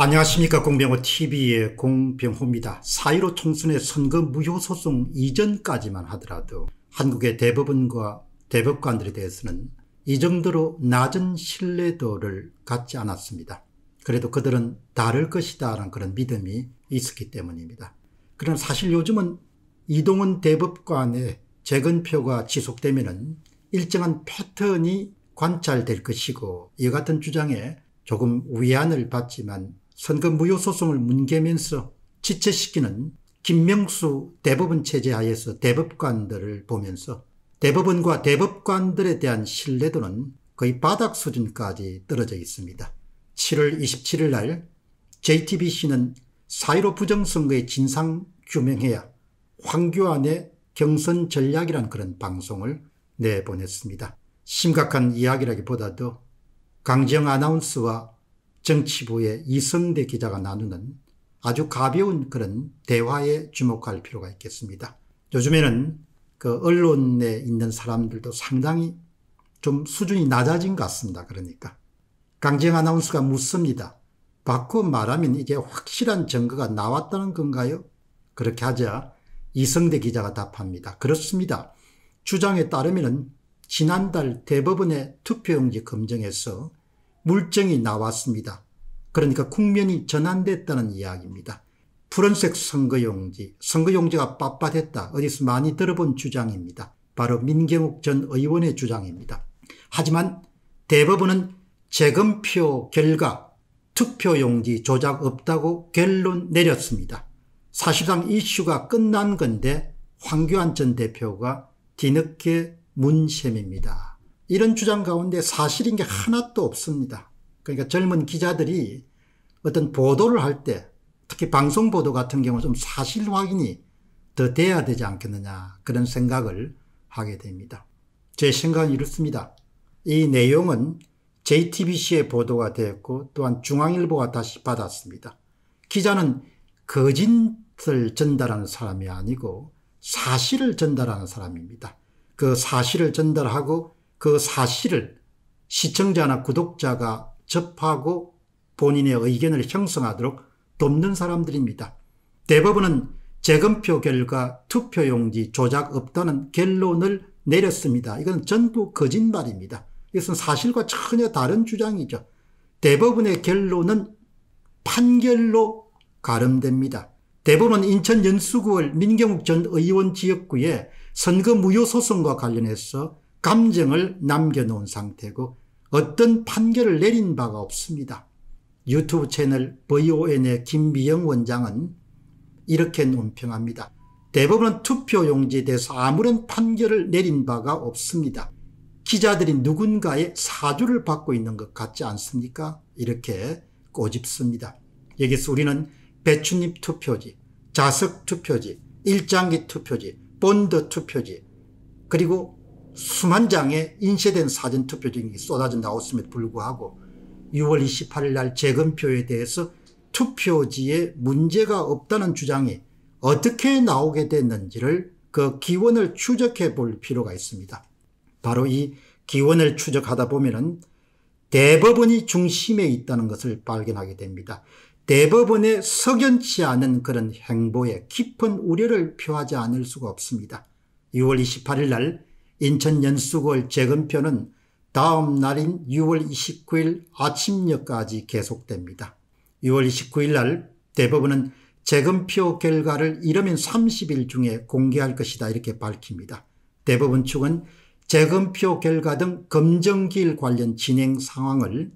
안녕하십니까. 공병호TV의 공병호입니다. 4.15 총선의 선거 무효소송 이전까지만 하더라도 한국의 대법원과 대법관들에 대해서는 이 정도로 낮은 신뢰도를 갖지 않았습니다. 그래도 그들은 다를 것이다 라는 그런 믿음이 있었기 때문입니다. 그러나 사실 요즘은 이동훈 대법관의 재건표가 지속되면 일정한 패턴이 관찰될 것이고, 이와 같은 주장에 조금 위안을 받지만 선거 무효소송을 뭉개면서 지체시키는 김명수 대법원 체제 하에서 대법관들을 보면서 대법원과 대법관들에 대한 신뢰도는 거의 바닥 수준까지 떨어져 있습니다. 7월 27일 날 JTBC는 4.15 부정선거의 진상 규명해야 황교안의 경선 전략이라는 그런 방송을 내보냈습니다. 심각한 이야기라기보다도 강지영 아나운서와 정치부의 이성대 기자가 나누는 아주 가벼운 그런 대화에 주목할 필요가 있겠습니다. 요즘에는 그 언론에 있는 사람들도 상당히 좀 수준이 낮아진 것 같습니다. 그러니까 강지영 아나운서가 묻습니다. 바꿔 말하면 이게 확실한 증거가 나왔다는 건가요? 그렇게 하자 이성대 기자가 답합니다. 그렇습니다. 주장에 따르면 지난달 대법원의 투표용지 검증에서 물증이 나왔습니다. 그러니까 국면이 전환됐다는 이야기입니다. 푸른색 선거용지, 선거용지가 빳빳했다. 어디서 많이 들어본 주장입니다. 바로 민경욱 전 의원의 주장입니다. 하지만 대법원은 재검표 결과 투표용지 조작 없다고 결론 내렸습니다. 사실상 이슈가 끝난 건데 황교안 전 대표가 뒤늦게 문 셈입니다. 이런 주장 가운데 사실인 게 하나도 없습니다. 그러니까 젊은 기자들이 어떤 보도를 할 때 특히 방송보도 같은 경우 좀 사실 확인이 더 돼야 되지 않겠느냐, 그런 생각을 하게 됩니다. 제 생각은 이렇습니다. 이 내용은 JTBC에 보도가 되었고 또한 중앙일보가 다시 받았습니다. 기자는 거짓을 전달하는 사람이 아니고 사실을 전달하는 사람입니다. 그 사실을 전달하고 그 사실을 시청자나 구독자가 접하고 본인의 의견을 형성하도록 돕는 사람들입니다. 대법원은 재검표 결과 투표용지 조작 없다는 결론을 내렸습니다. 이건 전부 거짓말입니다. 이것은 사실과 전혀 다른 주장이죠. 대법원의 결론은 판결로 가름됩니다. 대법원은 인천 연수구월 민경욱 전 의원 지역구에 선거 무효소송과 관련해서 감정을 남겨놓은 상태고 어떤 판결을 내린 바가 없습니다. 유튜브 채널 VON의 김미영 원장은 이렇게 논평합니다. 대법원은 투표용지에 대해서 아무런 판결을 내린 바가 없습니다. 기자들이 누군가의 사주를 받고 있는 것 같지 않습니까? 이렇게 꼬집습니다. 여기서 우리는 배춧잎 투표지, 자석 투표지, 일장기 투표지, 본드 투표지, 그리고 수만 장의 인쇄된 사전 투표지가 쏟아져 나왔음에도 불구하고 6월 28일 날 재검표에 대해서 투표지에 문제가 없다는 주장이 어떻게 나오게 됐는지를 그 기원을 추적해 볼 필요가 있습니다. 바로 이 기원을 추적하다 보면은 대법원이 중심에 있다는 것을 발견하게 됩니다. 대법원의 석연치 않은 그런 행보에 깊은 우려를 표하지 않을 수가 없습니다. 6월 28일 날 인천 연수구월 재검표는 다음 날인 6월 29일 아침녘까지 계속됩니다. 6월 29일 날 대법원은 재검표 결과를 이르면 30일 중에 공개할 것이다, 이렇게 밝힙니다. 대법원 측은 재검표 결과 등 검정기일 관련 진행 상황을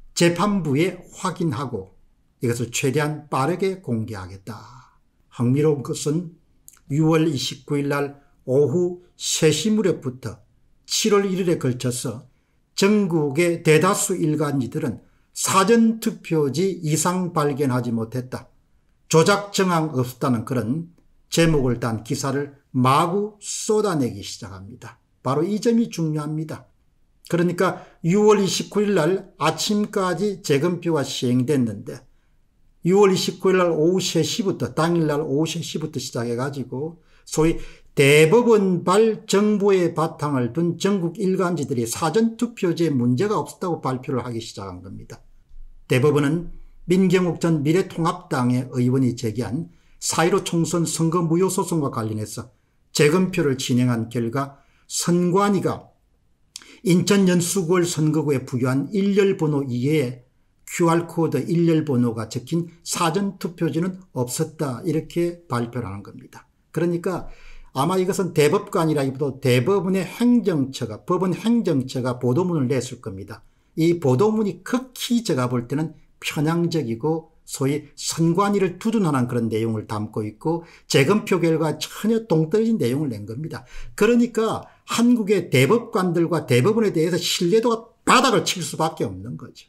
재판부에 확인하고 이것을 최대한 빠르게 공개하겠다. 흥미로운 것은 6월 29일 날 오후 3시 무렵부터 7월 1일에 걸쳐서 전국의 대다수 일간지들은 사전투표지 이상 발견하지 못했다, 조작 정황 없다는 그런 제목을 단 기사를 마구 쏟아내기 시작합니다. 바로 이 점이 중요합니다. 그러니까 6월 29일 날 아침까지 재검표가 시행됐는데 6월 29일 날 오후 3시부터 당일날 오후 3시부터 시작해가지고 소위 대법원발 정보의 바탕을 둔 전국 일간지들이 사전투표지에 문제가 없었다고 발표를 하기 시작한 겁니다. 대법원은 민경욱 전 미래통합당의 의원이 제기한 4.15 총선 선거 무효 소송과 관련해서 재검표를 진행한 결과 선관위가 인천 연수구을 선거구에 부여한 일렬번호 이외에 QR코드 일렬번호가 적힌 사전투표지는 없었다 이렇게 발표를 하는 겁니다. 그러니까 아마 이것은 대법관이라기보다 대법원의 행정처가 법원 행정처가 보도문을 냈을 겁니다. 이 보도문이 극히 제가 볼 때는 편향적이고 소위 선관위를 두둔하는 그런 내용을 담고 있고 재검표 결과에 전혀 동떨어진 내용을 낸 겁니다. 그러니까 한국의 대법관들과 대법원에 대해서 신뢰도가 바닥을 칠 수밖에 없는 거죠.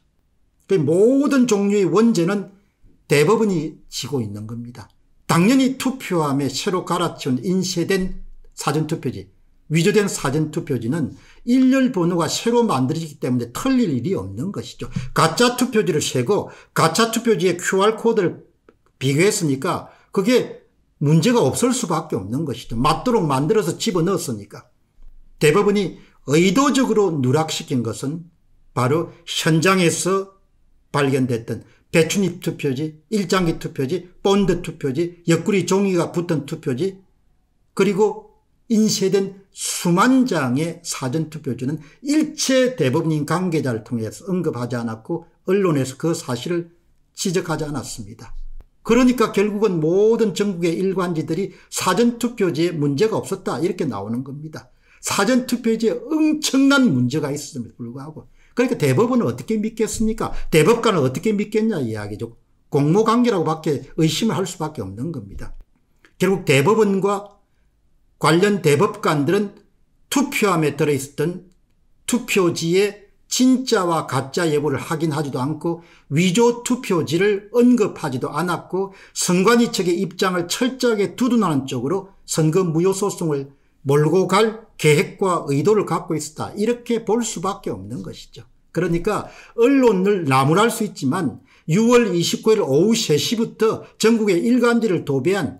모든 종류의 원죄는 대법원이 지고 있는 겁니다. 당연히 투표함에 새로 갈아치운 인쇄된 사전투표지, 위조된 사전투표지는 일렬 번호가 새로 만들어지기 때문에 틀릴 일이 없는 것이죠. 가짜 투표지를 세고 가짜 투표지에 QR코드를 비교했으니까 그게 문제가 없을 수밖에 없는 것이죠. 맞도록 만들어서 집어넣었으니까. 대법원이 의도적으로 누락시킨 것은 바로 현장에서 발견됐던 배춧잎 투표지, 일장기 투표지, 본드 투표지, 옆구리 종이가 붙은 투표지, 그리고 인쇄된 수만 장의 사전투표지는 일체 대법원인 관계자를 통해서 언급하지 않았고 언론에서 그 사실을 지적하지 않았습니다. 그러니까 결국은 모든 전국의 일관지들이 사전투표지에 문제가 없었다 이렇게 나오는 겁니다. 사전투표지에 엄청난 문제가 있었음에도 불구하고 그러니까 대법원은 어떻게 믿겠습니까? 대법관은 어떻게 믿겠냐 이야기죠. 공모관계라고 밖에 의심을 할 수밖에 없는 겁니다. 결국 대법원과 관련 대법관들은 투표함에 들어있었던 투표지의 진짜와 가짜 여부를 확인하지도 않고 위조 투표지를 언급하지도 않았고 선관위 측의 입장을 철저하게 두둔하는 쪽으로 선거 무효 소송을 몰고 갈 계획과 의도를 갖고 있었다. 이렇게 볼 수밖에 없는 것이죠. 그러니까 언론을 나무랄 수 있지만 6월 29일 오후 3시부터 전국의 일간지를 도배한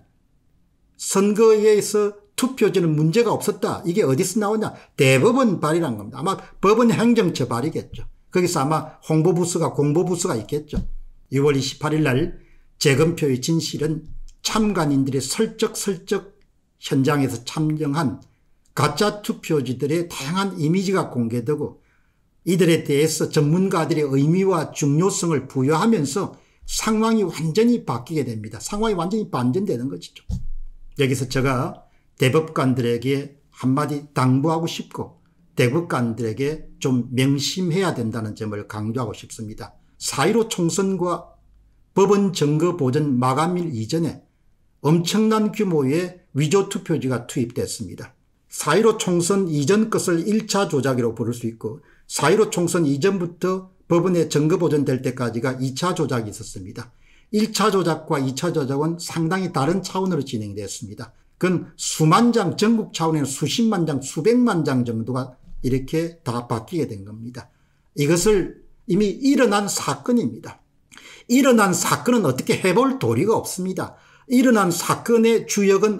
선거에서 투표지는 문제가 없었다. 이게 어디서 나오냐? 대법원 발의란 겁니다. 아마 법원 행정처 발의겠죠. 거기서 아마 홍보부서가 공보부서가 있겠죠. 6월 28일 날 재검표의 진실은 참관인들의 슬쩍슬쩍 현장에서 참정한 가짜 투표지들의 다양한 이미지가 공개되고 이들에 대해서 전문가들의 의미와 중요성을 부여하면서 상황이 완전히 바뀌게 됩니다. 상황이 완전히 반전되는 것이죠. 여기서 제가 대법관들에게 한마디 당부하고 싶고 대법관들에게 좀 명심해야 된다는 점을 강조하고 싶습니다. 4.15 총선과 법원 증거 보전 마감일 이전에 엄청난 규모의 위조 투표지가 투입됐습니다. 4.15 총선 이전 것을 1차 조작이라고 부를 수 있고 4.15 총선 이전부터 법원에 증거 보존될 때까지가 2차 조작이 있었습니다. 1차 조작과 2차 조작은 상당히 다른 차원으로 진행됐습니다. 그건 수만 장, 전국 차원에는 수십만 장, 수백만 장 정도가 이렇게 다 바뀌게 된 겁니다. 이것을 이미 일어난 사건입니다. 일어난 사건은 어떻게 해볼 도리가 없습니다. 일어난 사건의 주역은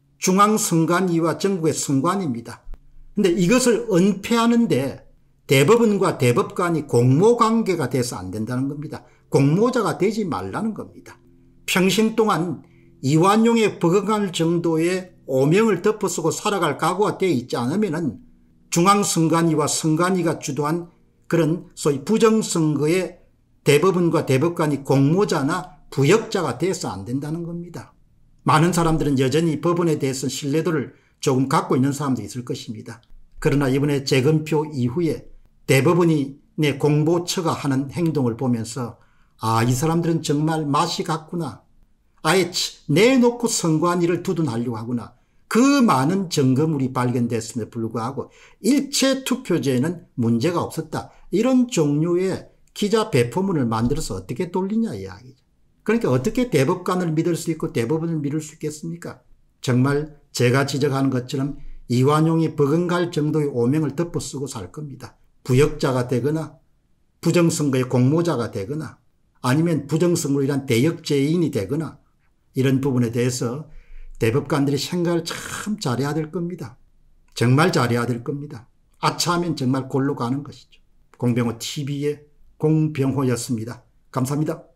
중앙선관위와 전국의 선관위입니다. 그런데 이것을 은폐하는데 대법원과 대법관이 공모관계가 돼서 안 된다는 겁니다. 공모자가 되지 말라는 겁니다. 평생 동안 이완용에 버금갈 정도의 오명을 덮어쓰고 살아갈 각오가 되어 있지 않으면 중앙선관위와 선관위가 주도한 그런 소위 부정선거에 대법원과 대법관이 공모자나 부역자가 돼서 안 된다는 겁니다. 많은 사람들은 여전히 법원에 대해서 신뢰도를 조금 갖고 있는 사람도 있을 것입니다. 그러나 이번에 재검표 이후에 대법원이 내 공보처가 하는 행동을 보면서 아, 이 사람들은 정말 맛이 갔구나. 아예 내놓고 선관위를 두둔하려고 하구나. 그 많은 증거물이 발견됐음에도 불구하고 일체 투표제에는 문제가 없었다. 이런 종류의 기자 배포문을 만들어서 어떻게 돌리냐 이야기죠. 그러니까 어떻게 대법관을 믿을 수 있고 대법원을 믿을 수 있겠습니까? 정말 제가 지적하는 것처럼 이완용이 버금갈 정도의 오명을 덮어쓰고 살 겁니다. 부역자가 되거나 부정선거의 공모자가 되거나 아니면 부정선거로 인한 대역죄인이 되거나 이런 부분에 대해서 대법관들이 생각을 참 잘해야 될 겁니다. 정말 잘해야 될 겁니다. 아차하면 정말 골로 가는 것이죠. 공병호 TV의 공병호였습니다. 감사합니다.